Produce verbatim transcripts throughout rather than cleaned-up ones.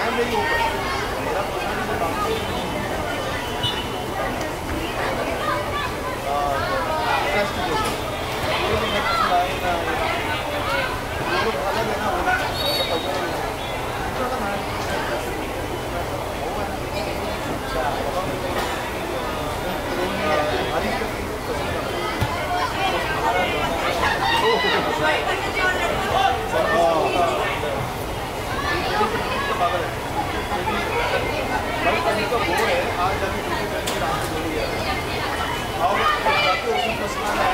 I'm very open. मेरा personally बाकी trust जो ये भी मैं पसंद आए ना वो लोग अलग है ना वो सब पता है थोड़ा ना अच्छा हमारी पागल है भाई कहीं तो वो है आज जाके ड्यूटी करके रात को बोली है और जाके उसमें मसला है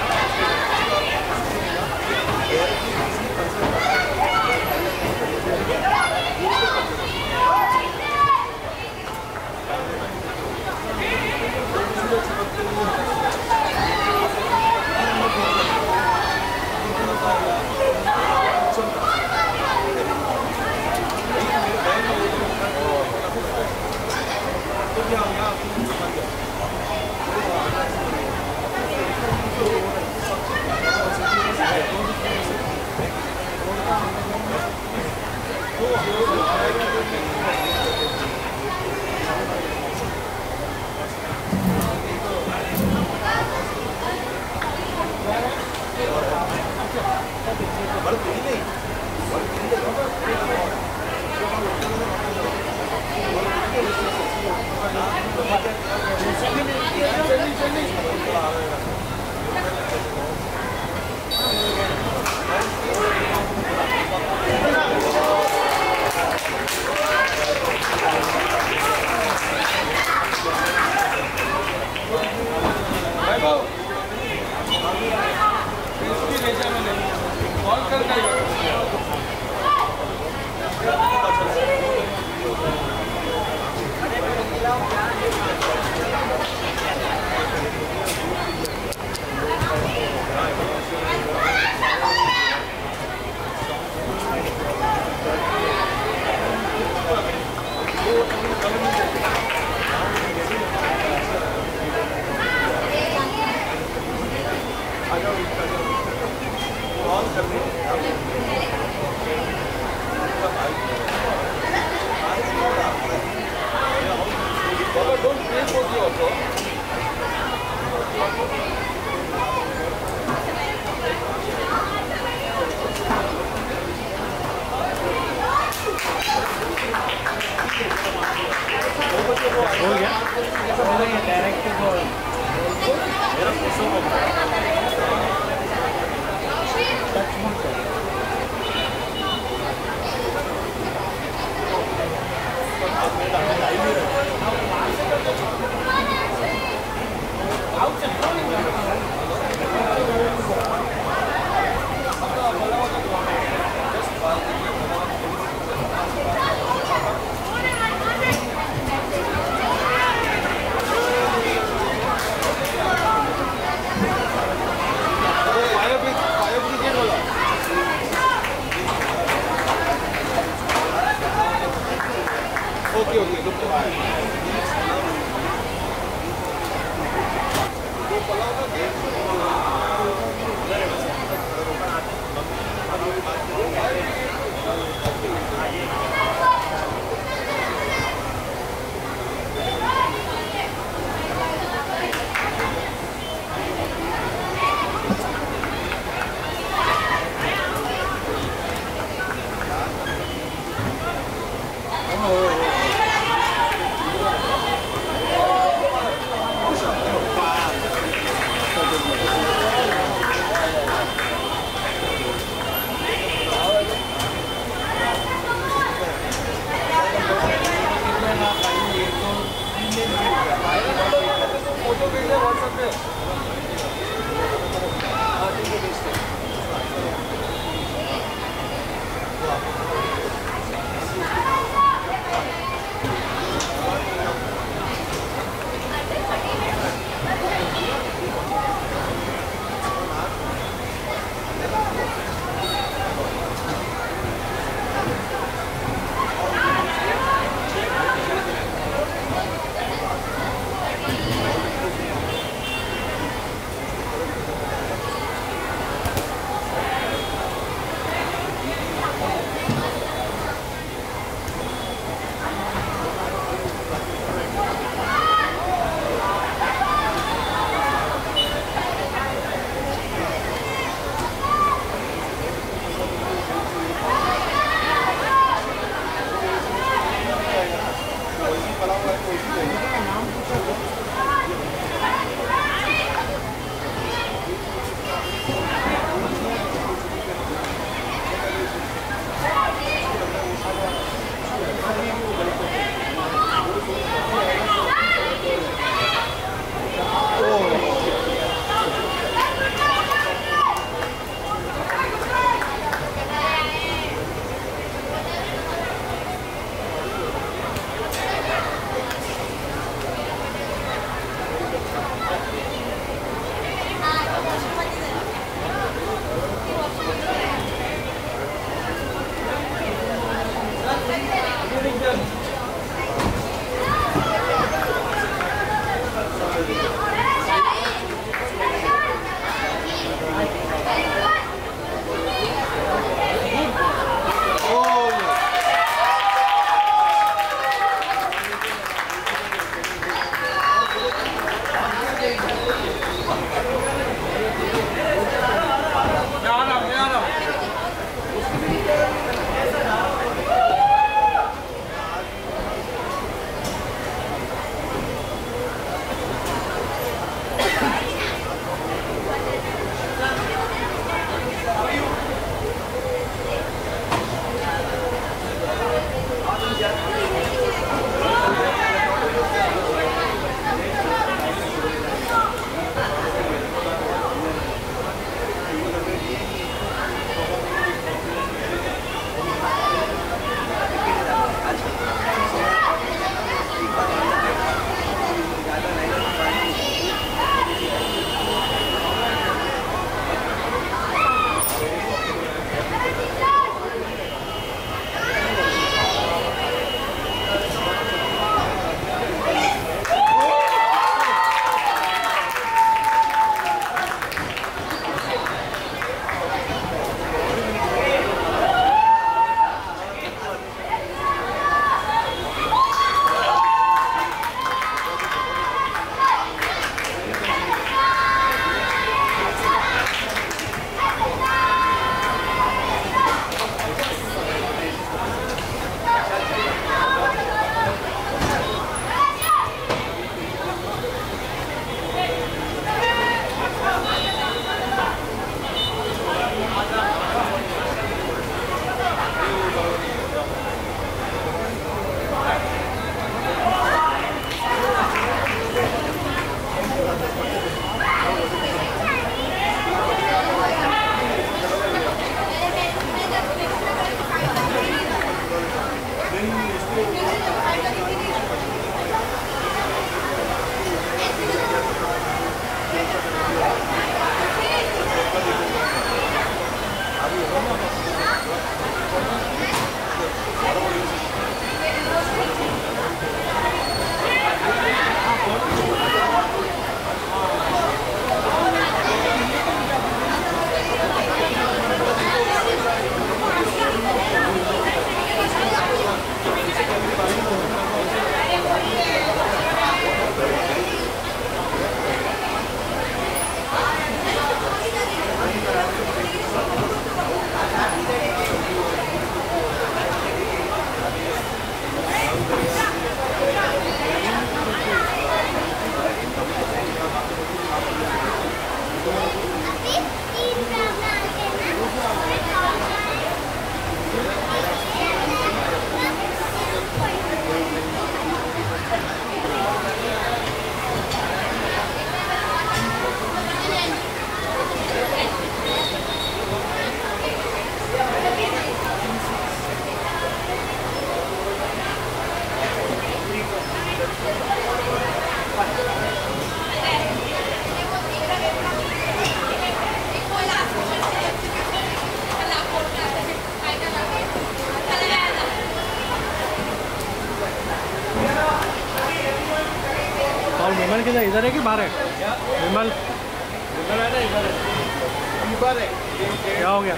विमल किधर इधर है कि बाहर है? विमल इधर है ना, इधर है, इधर है। क्या हो गया?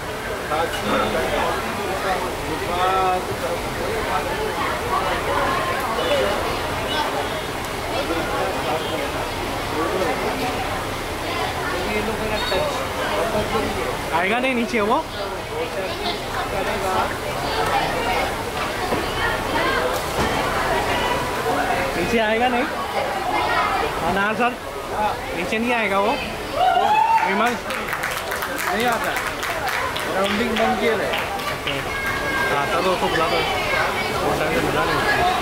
आएगा नहीं नीचे वो? नीचे आएगा नहीं? अनार सर नीचे नहीं आएगा वो? विमल नहीं आता, राउंडिंग बन के है। आता तो उसको बुला दो, बुला नहीं।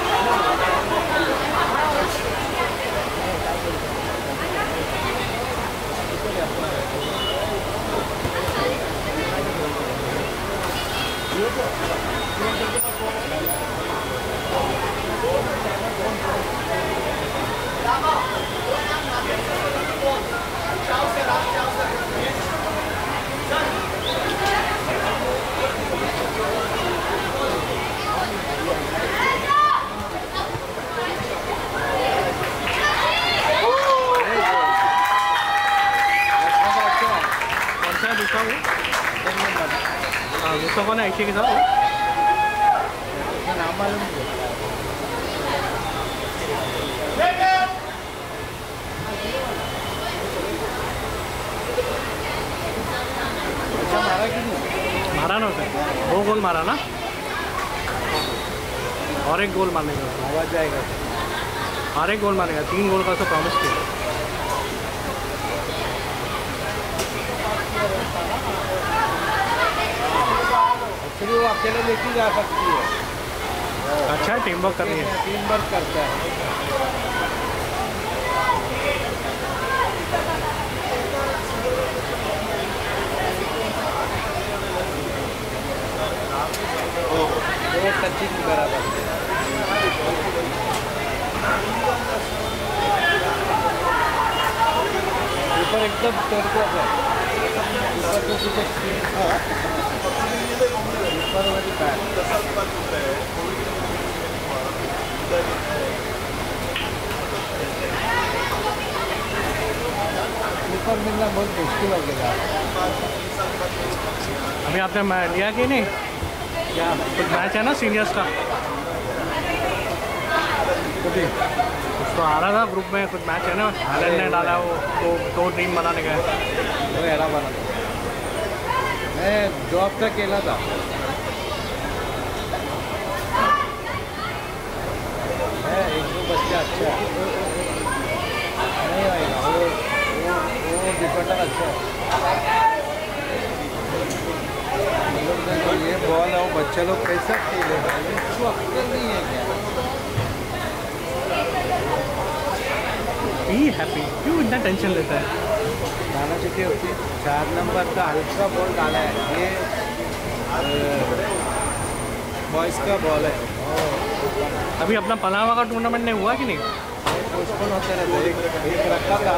हाँ दूसरा कौन है ऐसे के साथ? नाम मालूम है। अच्छा मारा कि नहीं? मारा ना उसे, दो गोल मारा ना, और एक गोल मारने का आवाज जाएगा, और एक गोल मारेगा, तीन गोल का उसको प्रॉमिस किया। एक्चुअली वो अकेले लेके जा सकती है। अच्छा है, टीम वर्क करनी है। टीम वर्क करता है। वो टचिंग बराबर ऊपर एकदम तोड़ता है, ऊपर तो कुछ ऊपर वाली पैर ऊपर मिलना बहुत मुश्किल हो गया। अभी आपने मैं लिया कि नहीं? क्या कुछ मैच है ना सीनियर्स का? उसको आ रहा था ग्रुप में, कुछ मैच है ना, हालैंड ने डाला वो दो दो टीम बनाने गए। वो एरा बना मैं जॉब तक खेला था। है एक दो बच्चा अच्छा है, नहीं आएगा वो वो वो डिफेंडर अच्छा है। ये बॉल है वो बच्चे लोग कैसा खेले भाई, इसको अक्सर नहीं है क्या? बी हैप्पी, क्यों इतना टेंशन लेता है? डालना चाहिए उसकी चार नंबर का हल्का बॉल डाला है, ये बॉयज़ का बॉल है। अभी अपना पनामा का टूर्नामेंट नहीं हुआ कि नहीं? पोस्टपोन होते रहते, एक एक रखा था।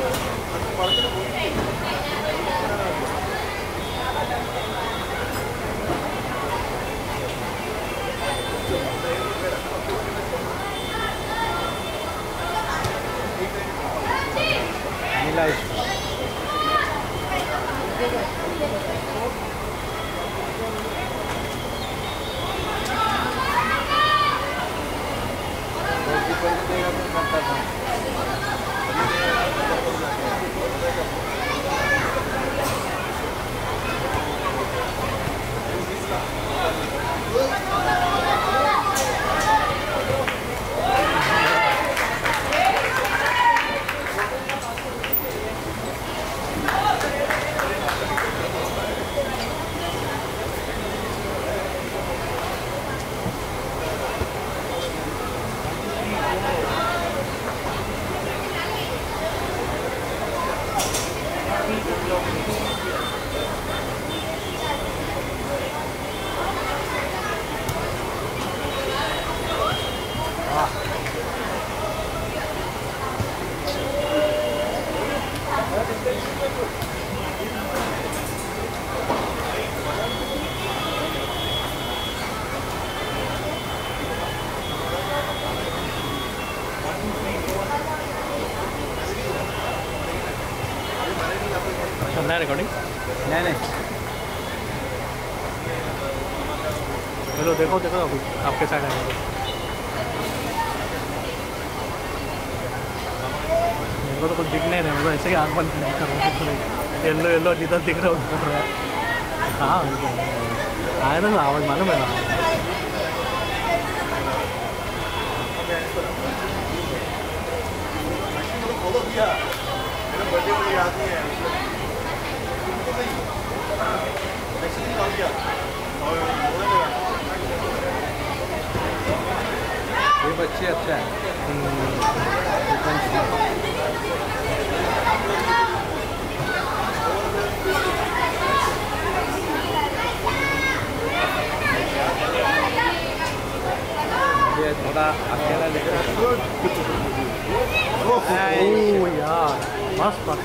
मिला इसको करता था। रिकॉर्डिंग? नहीं नहीं चलो देखो देखो अभी आपके साइड आएगा। मेरे को तो कुछ दिख नहीं रहा, मतलब ऐसे ही आँख बंद कर रहा हूँ, येल्लो येल्लो जिधर दिख रहा है। हाँ आया ना आवाज़ मालूम है ना। फॉलो किया मेरा बर्थडे मुझे याद नहीं है वैक्सीन निकाल दिया और ये बच्चे अच्छा है। ये थोड़ा अकेला लेकर ओह यार बस बस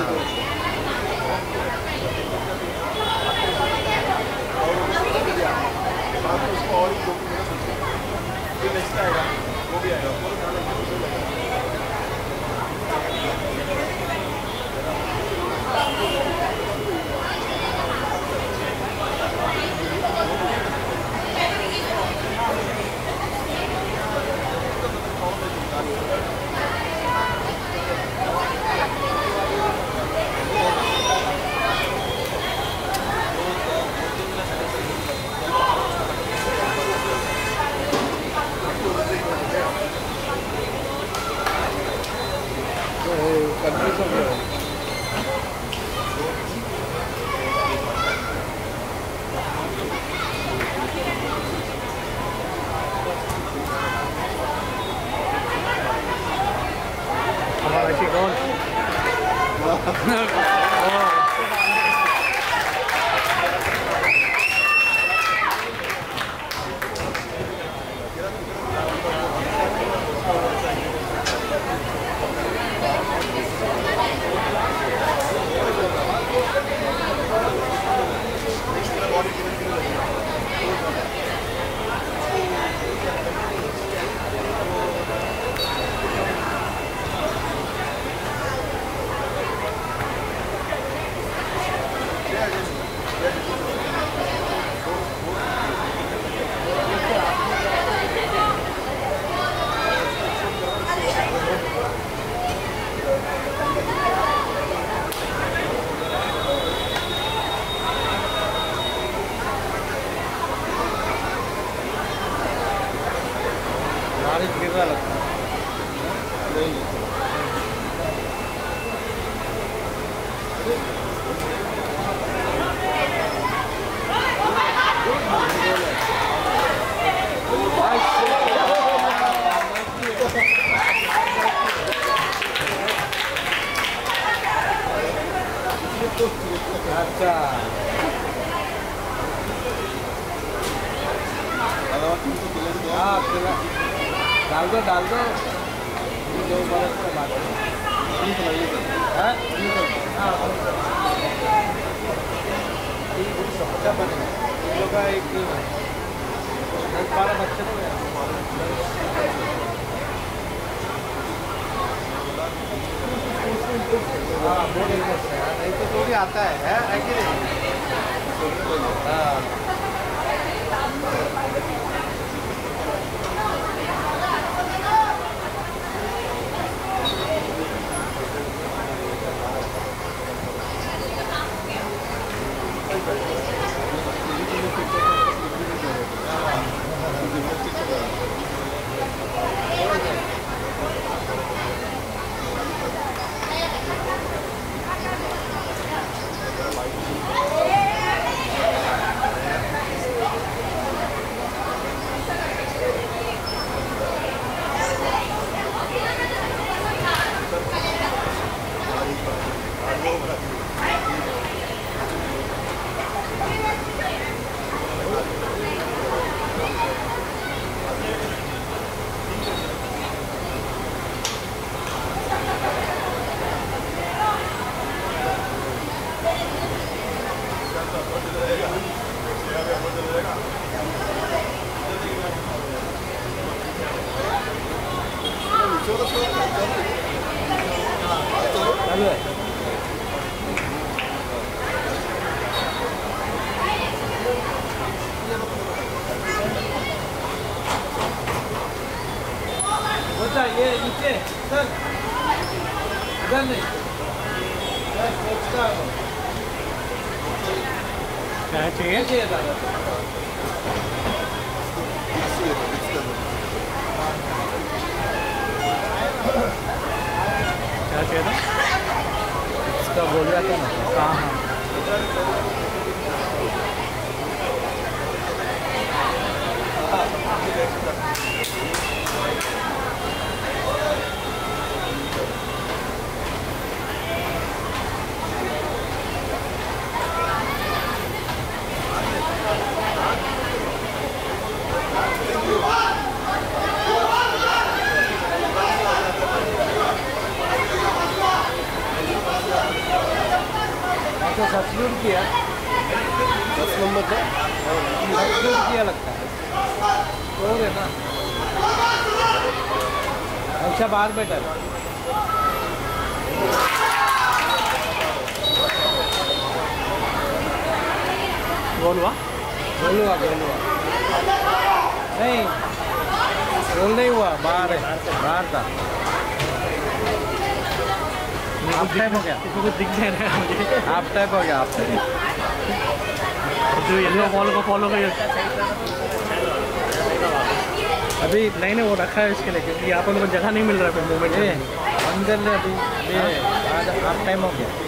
और नेक्स्ट आएगा वो भी आएगा। अच्छा हाँ डाल दो डाल दो दो बरस के बाद अच्छा बनेगा का एक दस बारह बच्चे तो हाँ बहुत इंटरेस्ट है नहीं तो तो भी आता है है कि नहीं हाँ ये नीचे सर इधर नहीं सर एक्स्ट्रा क्या चाहिए चाहिए दादा क्या चाहिए था इसका बोल रहा था ना हाँ हाँ तो सब्सिट्यूट किया दस नंबर का सब्सिट्यूट किया लगता है तो है ना अच्छा बाहर बैठा है गोल हुआ गोल हुआ गोल हुआ नहीं गोल नहीं हुआ बाहर है बाहर था आप टाइप हो गया इसको कुछ दिख नहीं रहा है मुझे आप टाइप हो गया आप जो येलो बॉल को फॉलो कर अभी नहीं नहीं वो रखा है इसके लिए क्योंकि यहाँ पर जगह नहीं मिल रहा है फिर मूवमेंट में अंदर ले अभी ये आज आप टाइम हो गया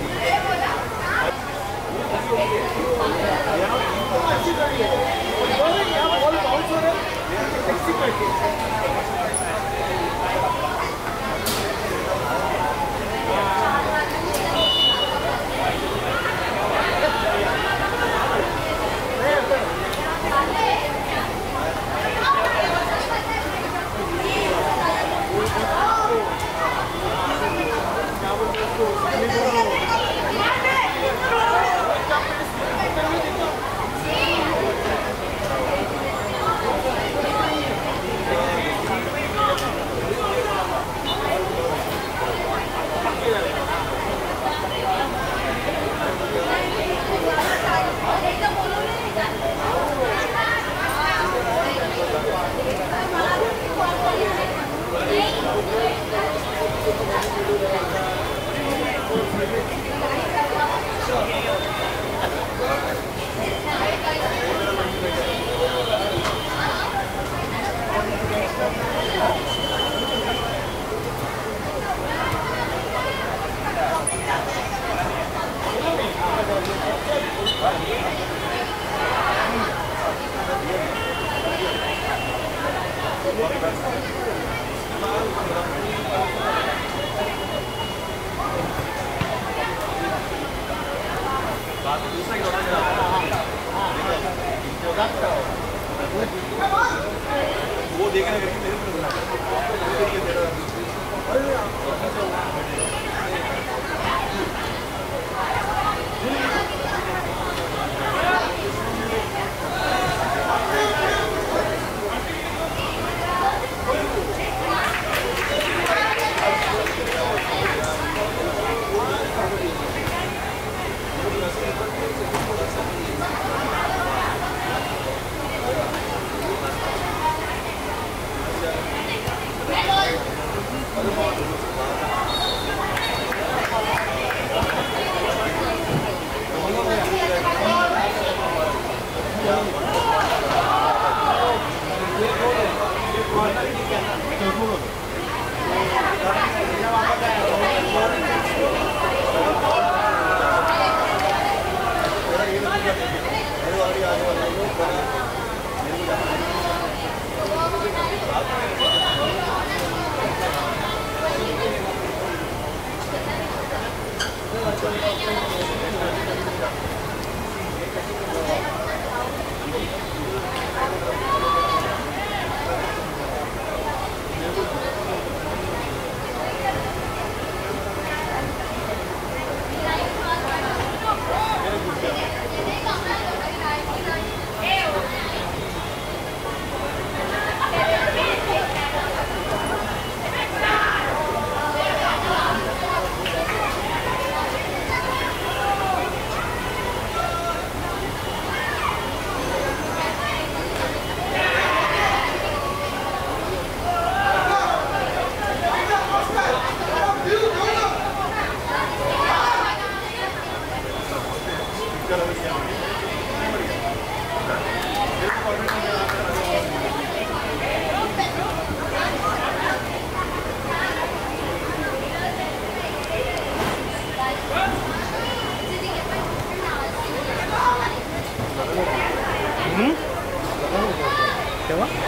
वो देखने करके मेरे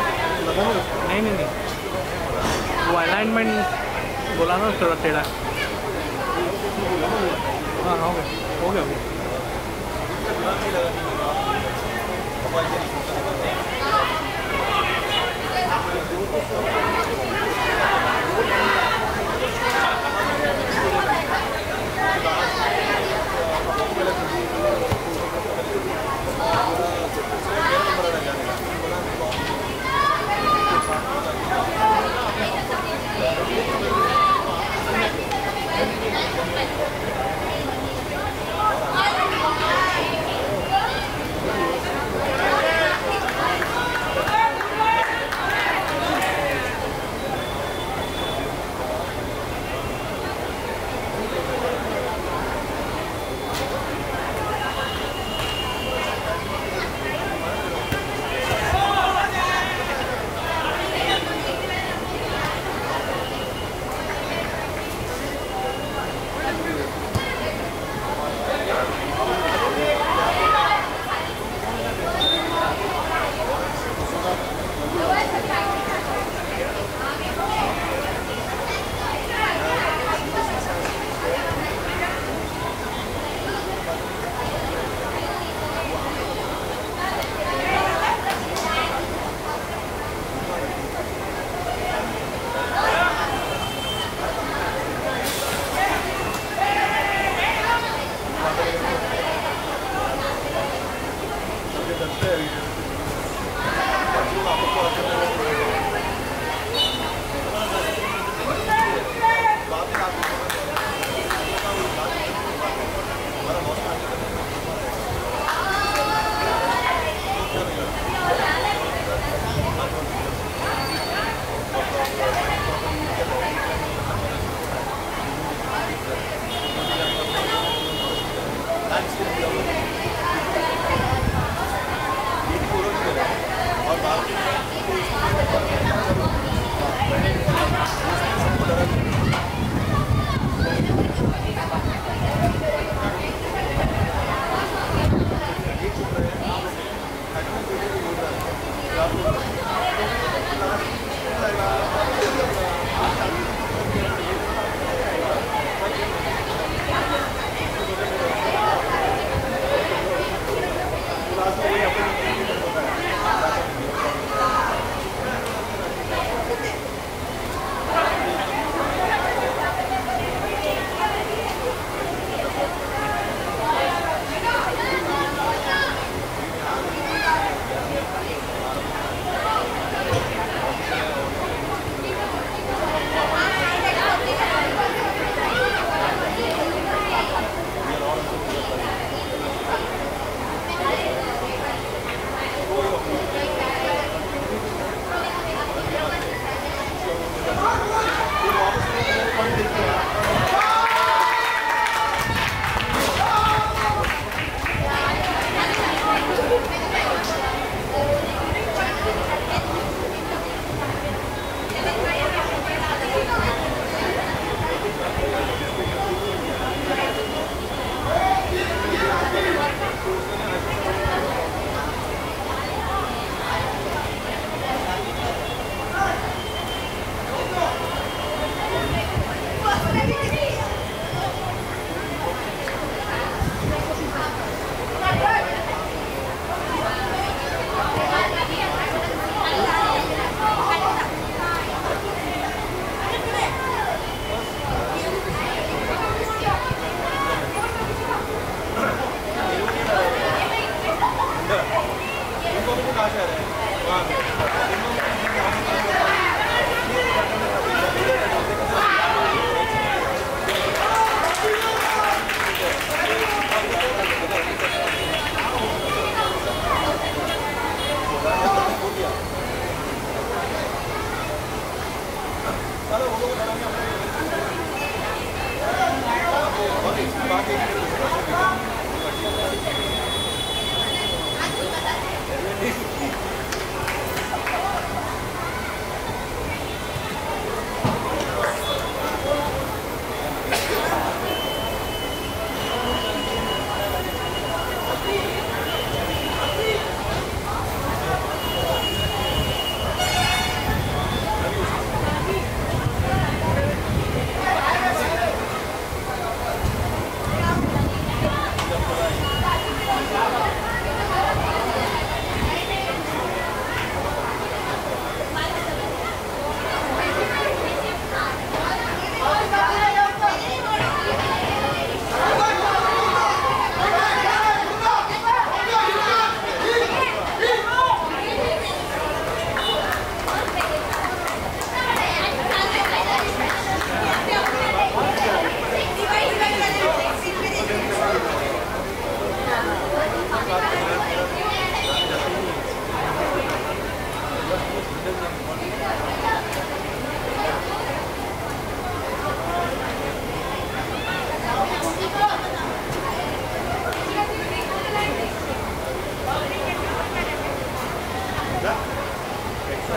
नहीं नहीं नहीं वो अलाइनमेंट बोला ना थोड़ा टेढ़ा। हाँ हो गया हो गया हो गया।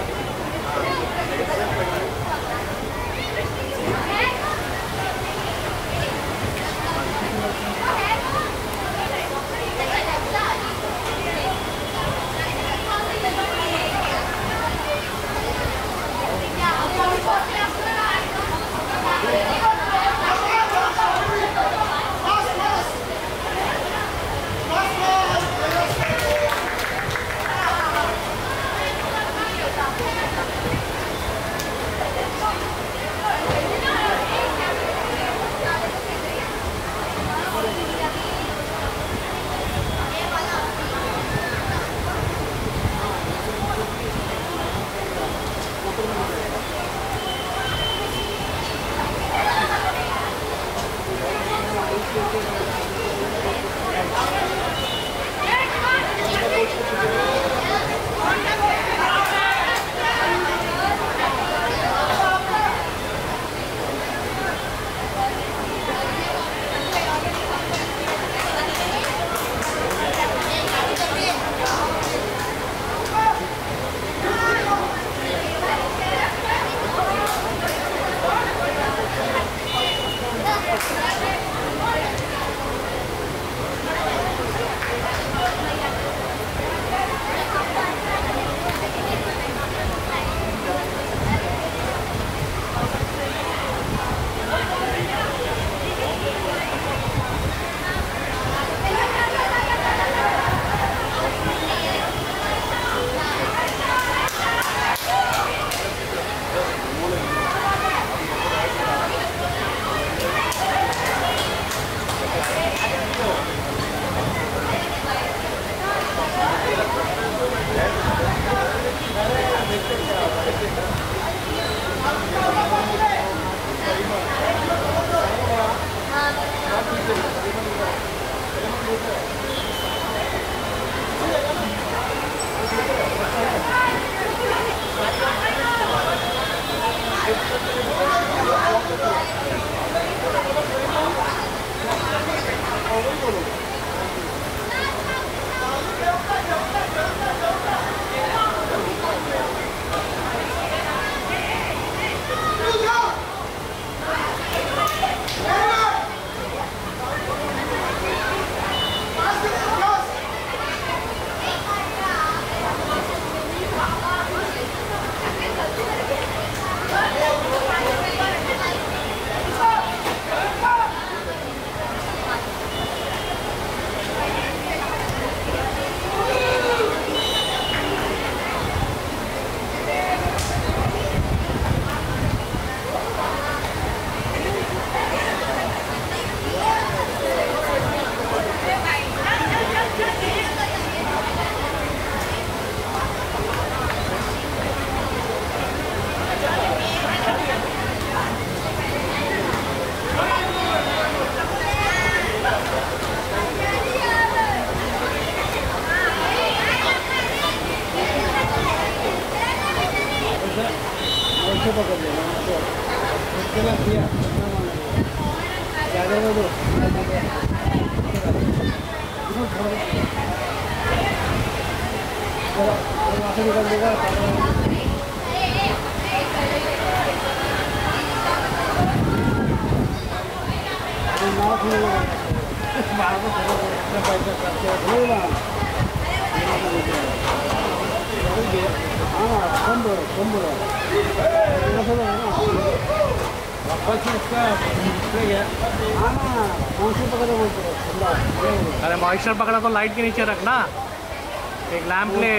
अरे मॉइस्चर पकड़ा तो लाइट के नीचे रखना, एक लैंप ले।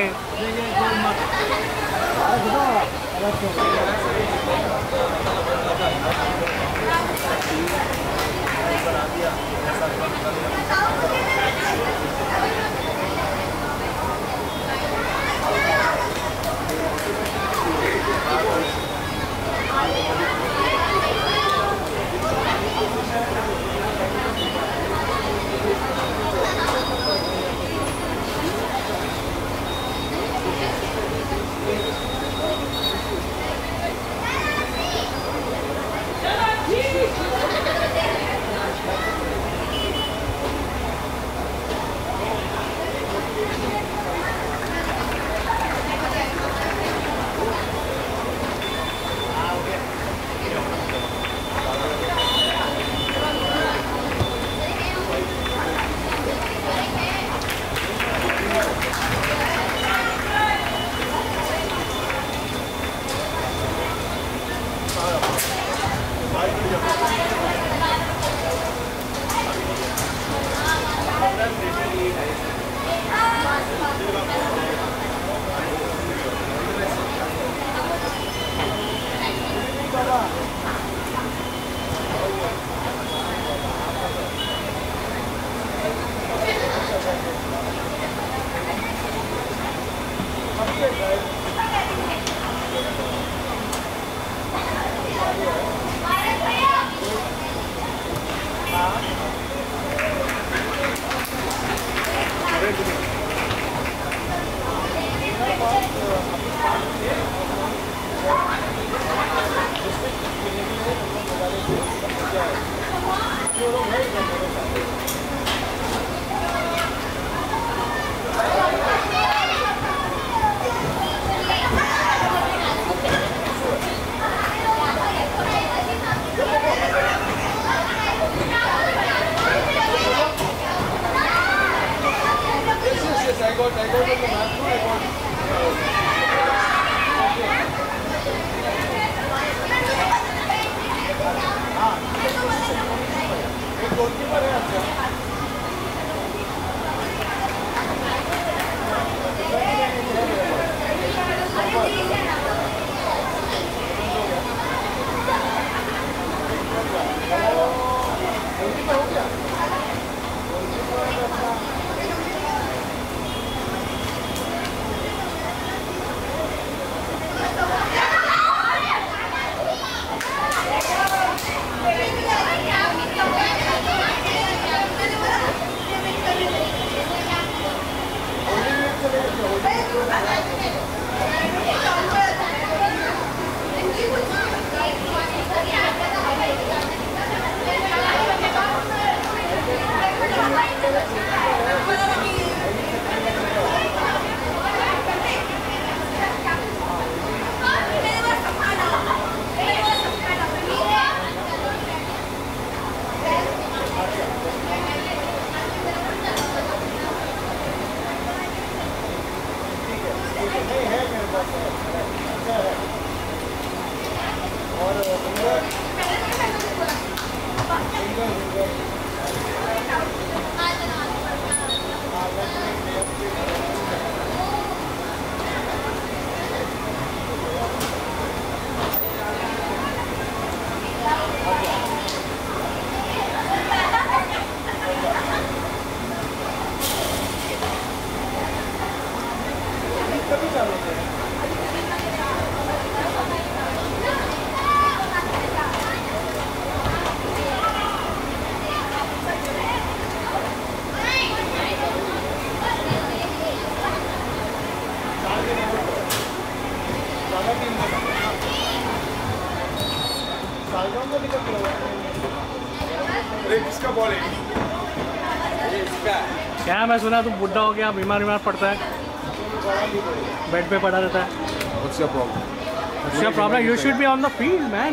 अरे किसका बॉल है? ये इसका। क्या मैं सुना तुम बुढ़ा हो गया, बीमार बीमार पड़ता है, बेड पे पड़ा रहता है। What's your problem? What's your problem? You should be on the field, man.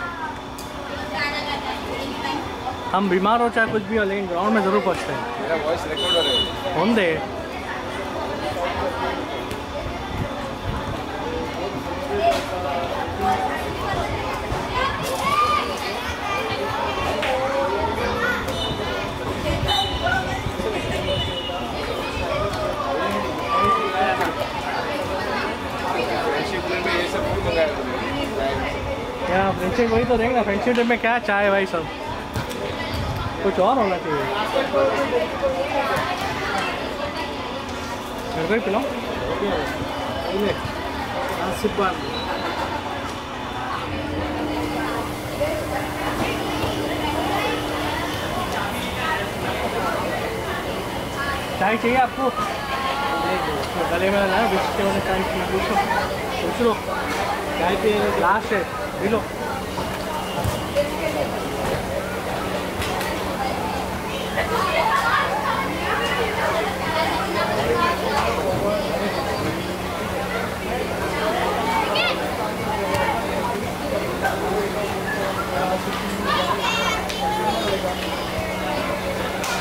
हम बीमार हो चाहे कुछ भी हो, लेकिन ग्राउंड में जरूर पहुँचते हैं। मेरा वॉइस रिकॉर्ड हो रहा है। होने दे। क्या फ्रेंडशिप वही तो देंगे ना, फ्रेंडशिप डे में क्या चाय भाई सब, कुछ और होना चाहिए। मेरे को ही पिलाओ। चाय चाहिए आपको? गले में लगाया बिस्किट वाले चाय चाहिए, पूछ लो पूछ लो। चाय पिए लास्ट है, पी लो। Let's go.